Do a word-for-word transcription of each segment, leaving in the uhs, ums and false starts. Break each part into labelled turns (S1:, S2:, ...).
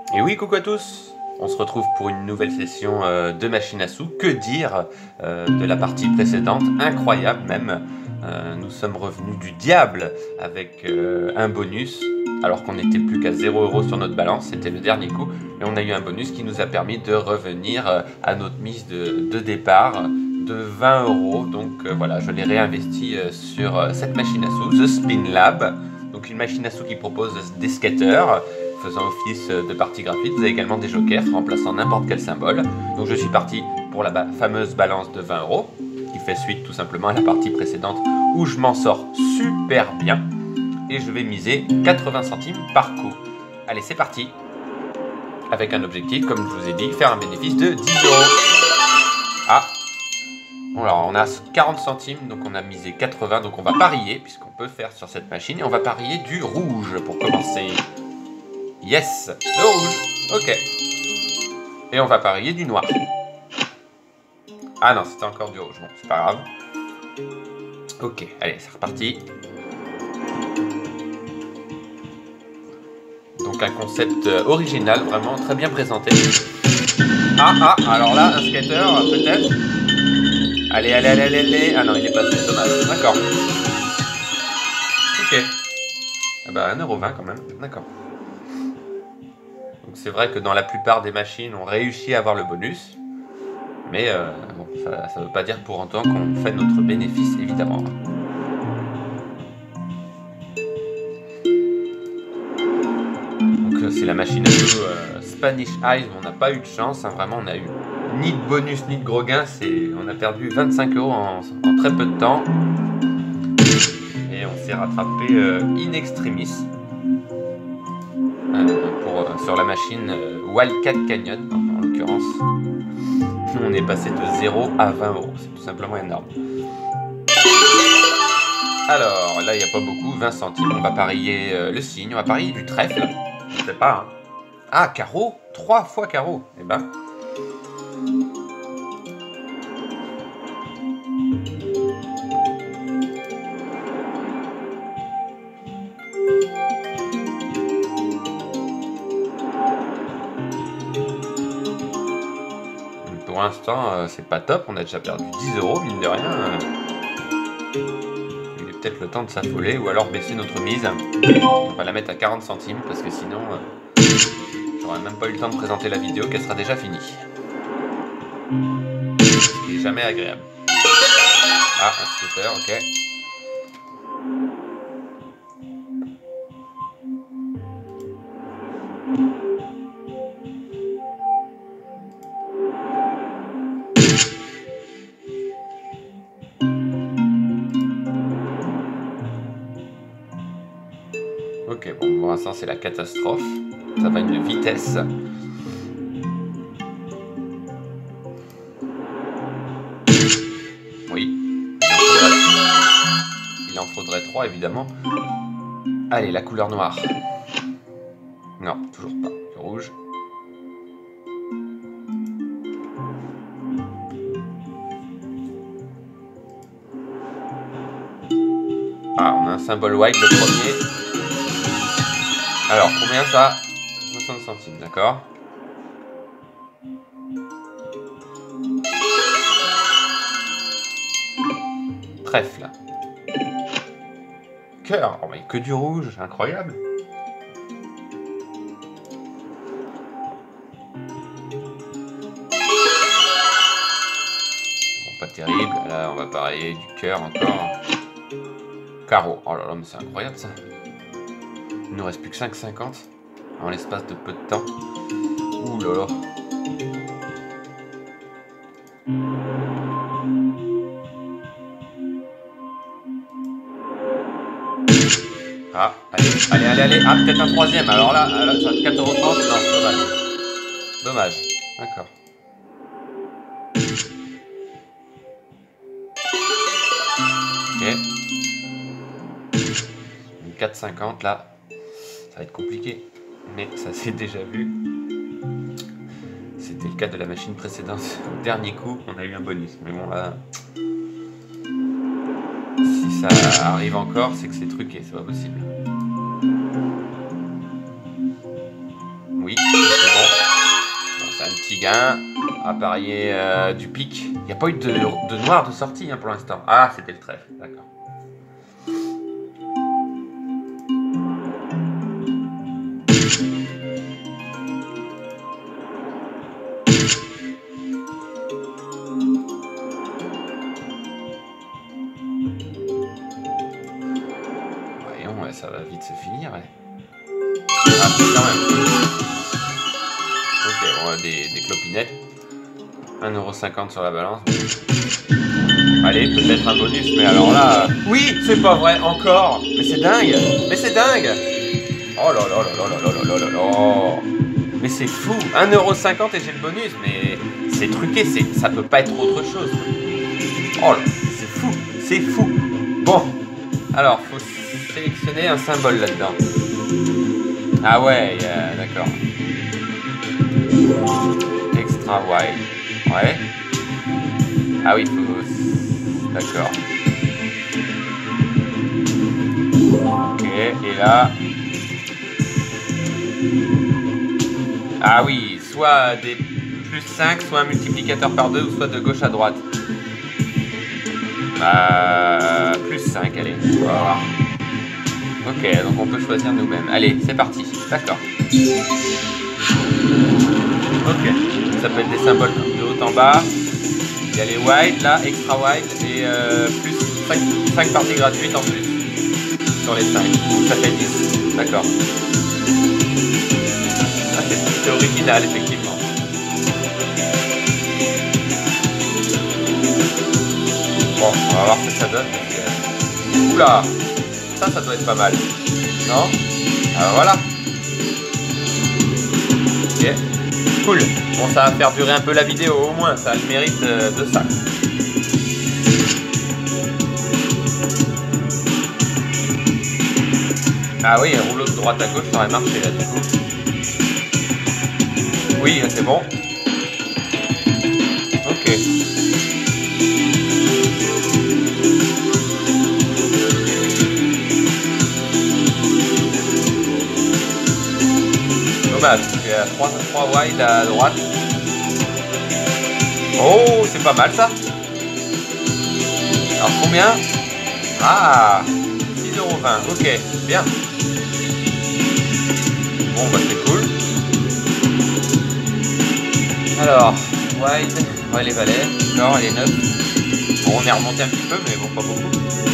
S1: Et oui, coucou à tous. On se retrouve pour une nouvelle session euh, de machine à sous. Que dire euh, de la partie précédente? Incroyable même. Euh, nous sommes revenus du diable avec euh, un bonus, alors qu'on n'était plus qu'à zéro euro sur notre balance. C'était le dernier coup. Et on a eu un bonus qui nous a permis de revenir euh, à notre mise de, de départ de vingt euros. Donc euh, voilà, je l'ai réinvesti euh, sur euh, cette machine à sous, The Spin Lab. Donc une machine à sous qui propose des skaters faisant office de partie gratuite. Vous avez également des jokers remplaçant n'importe quel symbole. Donc je suis parti pour la ba fameuse balance de vingt euros qui fait suite tout simplement à la partie précédente où je m'en sors super bien. Et je vais miser quatre-vingts centimes par coup. Allez, c'est parti. Avec un objectif, comme je vous ai dit, faire un bénéfice de dix euros. Ah, alors on a quarante centimes, donc on a misé quatre-vingts, donc on va parier, puisqu'on peut faire sur cette machine, et on va parier du rouge pour commencer. Yes, le rouge, ok. Et on va parier du noir. Ah non, c'était encore du rouge, bon, c'est pas grave. Ok, allez, c'est reparti. Donc un concept original, vraiment très bien présenté. Ah, ah, alors là, un skater, peut-être. Allez, allez, allez, allez, allez. Ah non, il est passé, dommage. D'accord. Ok. Ah bah, un euro vingt quand même, d'accord. Donc c'est vrai que dans la plupart des machines, on réussit à avoir le bonus. Mais euh, bon, ça ne veut pas dire pour autant qu'on fait notre bénéfice, évidemment. Donc c'est la machine à sous euh, Spanish Eyes, on n'a pas eu de chance, hein, vraiment on a eu ni de bonus ni de gros gains, on a perdu vingt-cinq euros en, en très peu de temps. Et on s'est rattrapé euh, in extremis euh, pour, euh, sur la machine euh, Wildcat Canyon, en, en l'occurrence. On est passé de zéro à vingt euros, c'est tout simplement énorme. Alors là il n'y a pas beaucoup, vingt centimes, on va parier euh, le signe, on va parier du trèfle, je sais pas. Hein. Ah, carreau, trois fois carreau, eh ben. Pour l'instant, euh, c'est pas top, on a déjà perdu dix euros, mine de rien. Euh, il est peut-être le temps de s'affoler ou alors baisser notre mise. On va la mettre à quarante centimes parce que sinon, euh, j'aurai même pas eu le temps de présenter la vidéo qu'elle sera déjà finie. Ce qui est jamais agréable. Ah, un scooter, ok. Ok, bon, pour l'instant c'est la catastrophe. Ça va une vitesse. Oui. Il en faudrait trois évidemment. Allez, la couleur noire. Non, toujours pas. Le rouge. Ah, on a un symbole white le premier. Alors, combien ça? soixante centimes, d'accord. Trèfle. Cœur. Oh, mais que du rouge, incroyable. Bon, pas terrible. Là, on va parier du cœur encore. Carreau. Oh là là, mais c'est incroyable ça. Il nous reste plus que cinq cinquante en l'espace de peu de temps. Ouh là là. Ah, allez, allez, allez, allez. Ah, peut-être un troisième. Alors là, là ça va être quatre euros trente. Non, dommage. Dommage. D'accord. Ok. Une quatre cinquante là. Ça va être compliqué, mais ça s'est déjà vu. C'était le cas de la machine précédente. Au dernier coup, on a eu un bonus. Mais bon, là, si ça arrive encore, c'est que c'est truqué, c'est pas possible. Oui, petit gain. À parier euh, du pic. Il n'y a pas eu de, de noir de sortie hein, pour l'instant. Ah, c'était le trèfle, d'accord. Voyons, ouais, ça va vite se finir. Ouais. Ah, quand même. Ok, on a des, des clopinettes. un euro cinquante sur la balance. Allez, peut-être un bonus, mais alors là... Oui, c'est pas vrai, encore. Mais c'est dingue. Mais c'est dingue. Oh là là là là là là là là là. Mais c'est fou. un euro cinquante et j'ai le bonus. Mais c'est truqué, ça peut pas être autre chose. Oh là, c'est fou. C'est fou. Bon. Alors, faut sélectionner un symbole là-dedans. Ah ouais, euh, d'accord. Extra wide. Ouais. Ah oui, faut... D'accord. Ok, et là... Ah oui, soit des plus cinq, soit un multiplicateur par deux, ou soit de gauche à droite. Euh, plus cinq, allez, on va voir. Ok, donc on peut choisir nous-mêmes. Allez, c'est parti, d'accord. Ok, ça peut être des symboles de haut en bas. Il y a les wide, là, extra wide, et euh, plus cinq parties gratuites en plus. Sur les cinq, donc ça fait dix, d'accord. Ah, c'est original, effectivement. Bon, on va voir ce que ça donne. Que... Oula, ça, ça doit être pas mal. Non? Ah, voilà. Ok. Cool. Bon, ça va faire durer un peu la vidéo, au moins. Ça a le mérite euh, de ça. Ah oui, un rouleau de droite à gauche, ça aurait marché, là, du coup. Oui, c'est bon. Ok. Dommage, il y a trois wide à droite. Oh, c'est pas mal ça. Alors combien? Ah, six euros vingt, ok, bien. Bon, bah c'est cool. Alors, wide, ouais les valets, d'accord, les neuf. Bon, on est remonté un petit peu, mais bon, pas beaucoup.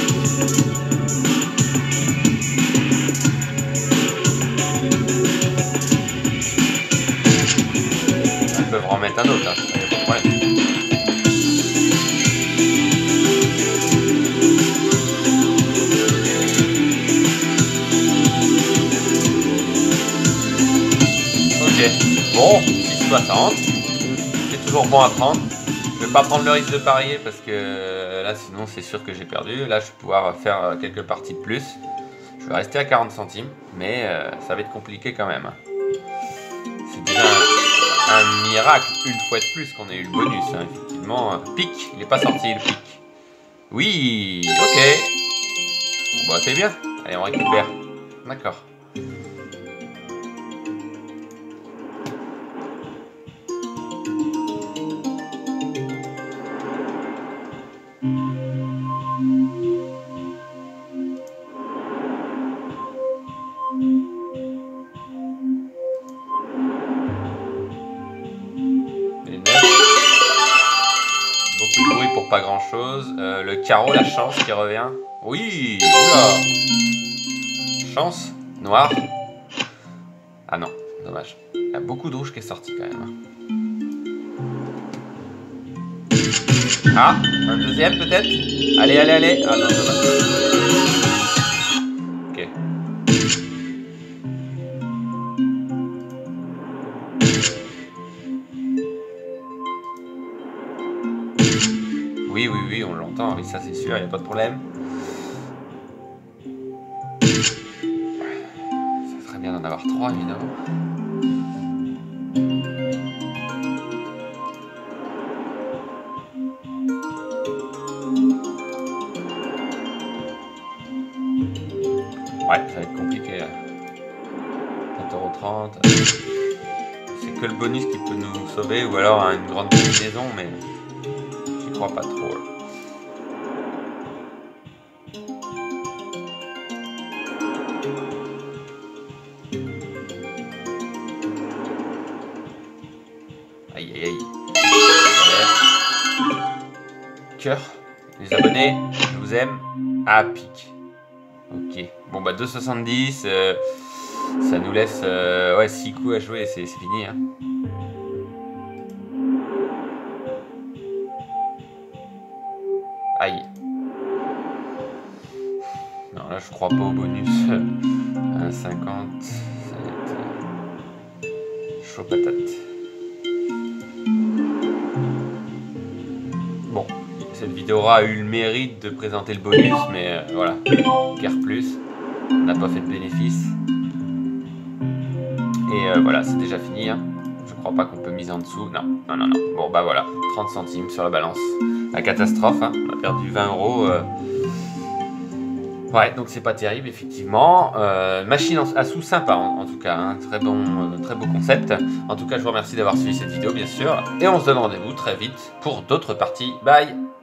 S1: Ils peuvent en mettre un autre, hein. Pas de problème. Ok, bon, six soixante. C'est toujours bon à prendre. Je vais pas prendre le risque de parier parce que là, sinon, c'est sûr que j'ai perdu. Là, je vais pouvoir faire quelques parties de plus. Je vais rester à quarante centimes, mais euh, ça va être compliqué quand même. C'est déjà un, un miracle, une fois de plus, qu'on ait eu le bonus. Hein. Effectivement, pic, il n'est pas sorti le pic. Oui, ok. Bon, bah, c'est bien. Allez, on récupère. D'accord. Pas grand chose. Euh, le carreau, la chance qui revient. Oui, oula. Chance, noir. Ah non, dommage. Il y a beaucoup de rouge qui est sorti quand même. Ah, un deuxième peut-être. Allez, allez, allez. Ah non, dommage. Ok. Oui, oui, oui, on l'entend, oui, ça c'est sûr, il n'y a pas de problème. Ça serait bien d'en avoir trois, évidemment. Ouais, ça va être compliqué. quatre euros trente. C'est que le bonus qui peut nous sauver, ou alors hein, une grande combinaison, mais j'y crois pas trop. Là. Aïe aïe aïe. Cœur, les abonnés, je vous aime. Ah, pique. Ok. Bon bah deux soixante-dix, euh, ça nous laisse euh, ouais, six coups à jouer et c'est fini. Hein. Aïe. Non là je crois pas au bonus. un cinquante, ça va être chaud patate. Bon, cette vidéo aura eu le mérite de présenter le bonus, mais euh, voilà, guère plus. On n'a pas fait de bénéfice. Et euh, voilà, c'est déjà fini. Hein. Je crois pas qu'on peut miser en dessous. Non, non, non, non. Bon, bah voilà, trente centimes sur la balance. La catastrophe, hein. On a perdu vingt euros. Euh... Ouais, donc c'est pas terrible, effectivement. Euh, machine à sous sympa, en, en tout cas. Hein. Très bon, euh, très beau concept. En tout cas, je vous remercie d'avoir suivi cette vidéo, bien sûr. Et on se donne rendez-vous très vite pour d'autres parties. Bye!